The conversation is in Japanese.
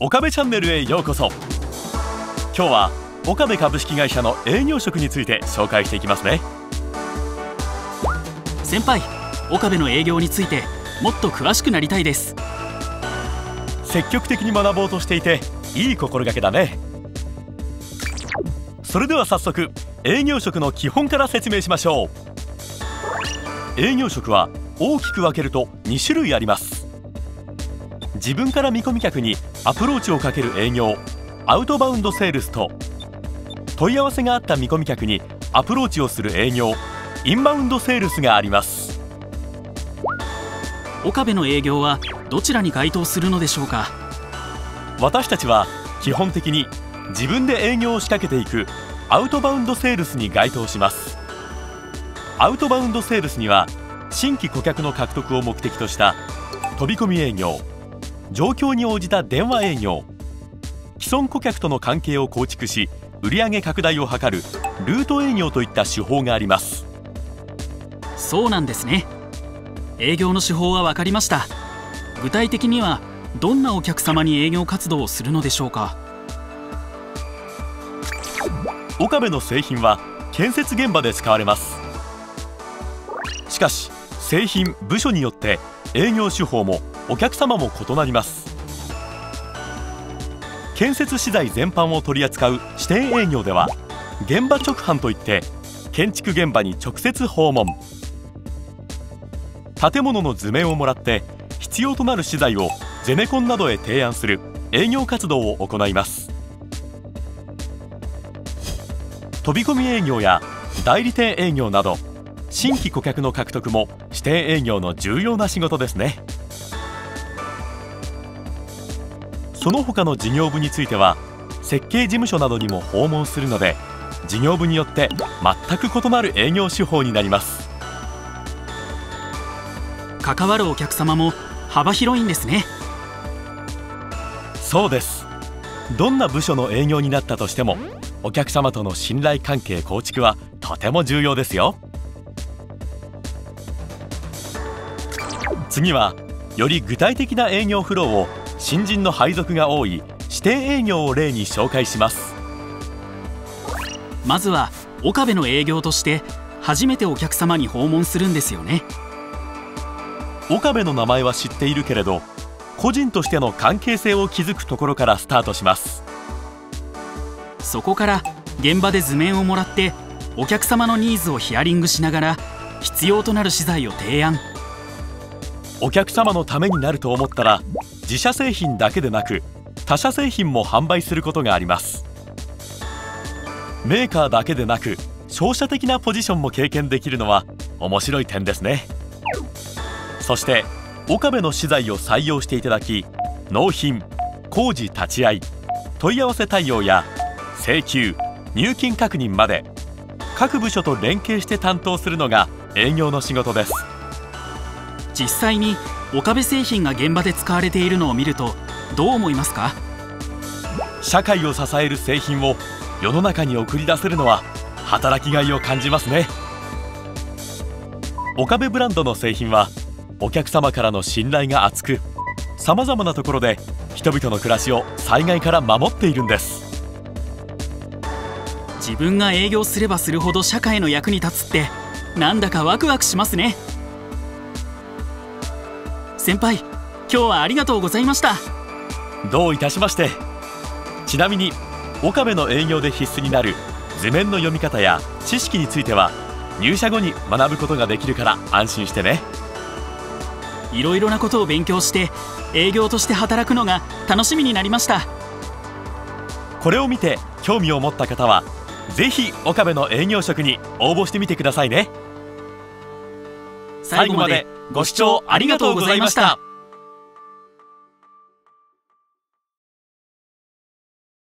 岡部チャンネルへようこそ。今日は岡部株式会社の営業職について紹介していきますね。 先輩、岡部の営業についてもっと詳しくなりたいです。 積極的に学ぼうとしていていい心がけだね。それでは早速営業職の基本から説明しましょう。営業職は大きく分けると2種類あります。自分から見込み客にアプローチをかける営業、アウトバウンドセールスと、問い合わせがあった見込み客にアプローチをする営業、インバウンドセールスがあります。 岡部の営業はどちらに該当するのでしょうか。 私たちは基本的に自分で営業を仕掛けていくアウトバウンドセールスに該当します。アウトバウンドセールスには新規顧客の獲得を目的とした飛び込み営業、状況に応じた電話営業、既存顧客との関係を構築し売上拡大を図るルート営業といった手法があります。 そうなんですね。営業の手法は分かりました。具体的にはどんなお客様に営業活動をするのでしょうか。 岡部の製品は建設現場で使われます。しかし製品・部署によって営業手法もお客様も異なります。建設資材全般を取り扱う指定営業では現場直販といって建築現場に直接訪問、建物の図面をもらって必要となる資材をゼネコンなどへ提案する営業活動を行います。飛び込み営業や代理店営業など新規顧客の獲得も指定営業の重要な仕事ですね。その他の事業部については設計事務所などにも訪問するので、事業部によって全く異なる営業手法になります。 関わるお客様も幅広いんですね。 そうです。どんな部署の営業になったとしてもお客様との信頼関係構築はとても重要ですよ。次はより具体的な営業フローを新人の配属が多い指定営業を例に紹介します。 まずは岡部の営業として初めてお客様に訪問するんですよね。 岡部の名前は知っているけれど、個人としての関係性を築くところからスタートします。 そこから現場で図面をもらってお客様のニーズをヒアリングしながら必要となる資材を提案。 お客様のためになると思ったら自社製品だけでなく他社製品も販売することがあります。メーカーだけでなく商社的なポジションも経験できるのは面白い点ですね。そして岡部の資材を採用していただき、納品、工事立ち会い、問い合わせ対応や請求・入金確認まで各部署と連携して担当するのが営業の仕事です。 実際に岡部製品が現場で使われているのを見るとどう思いますか。 社会を支える製品を世の中に送り出せるのは働きがいを感じますね。岡部ブランドの製品はお客様からの信頼が厚く、さまざまなところで人々の暮らしを災害から守っているんです。 自分が営業すればするほど社会の役に立つってなんだかワクワクしますね。先輩、今日はありがとうございました。 どういたしまして。ちなみに岡部の営業で必須になる図面の読み方や知識については入社後に学ぶことができるから安心してね。 いろいろなことを勉強して営業として働くのが楽しみになりました。 これを見て興味を持った方はぜひ岡部の営業職に応募してみてくださいね。 最後までご視聴ありがとうございました。